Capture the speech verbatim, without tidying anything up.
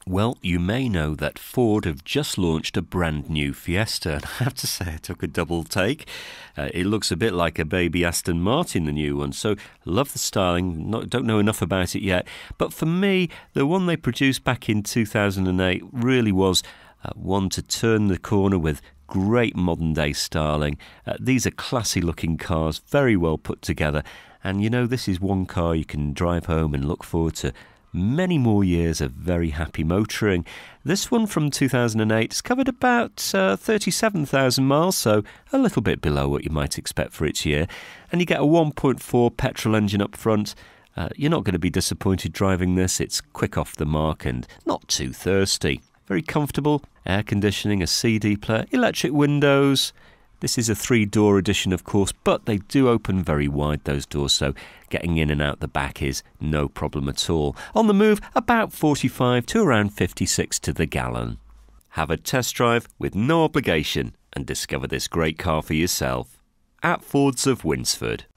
Well, you may know that Ford have just launched a brand new Fiesta. And I have to say, I took a double take. Uh, it looks a bit like a baby Aston Martin, the new one. So, love the styling. Not, don't know enough about it yet. But for me, the one they produced back in two thousand eight really was uh, one to turn the corner with great modern-day styling. Uh, these are classy-looking cars, very well put together. And, you know, this is one car you can drive home and look forward to many more years of very happy motoring. This one from two thousand eight has covered about uh, thirty-seven thousand miles, so a little bit below what you might expect for its year. And you get a one point four petrol engine up front. Uh, you're not going to be disappointed driving this. It's quick off the mark and not too thirsty. Very comfortable. Air conditioning, a C D player, electric windows. This is a three-door edition, of course, but they do open very wide, those doors, so getting in and out the back is no problem at all. On the move, about forty-five to around fifty-six to the gallon. Have a test drive with no obligation and discover this great car for yourself at Fords of Winsford.